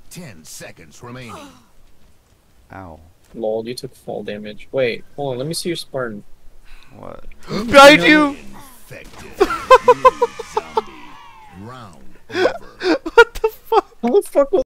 10 seconds remaining. Ow. Lol, you took fall damage. Wait, hold on, let me see your Spartan. What? Behind you! Infected. You zombie. Round over. What the fuck? How the fuck was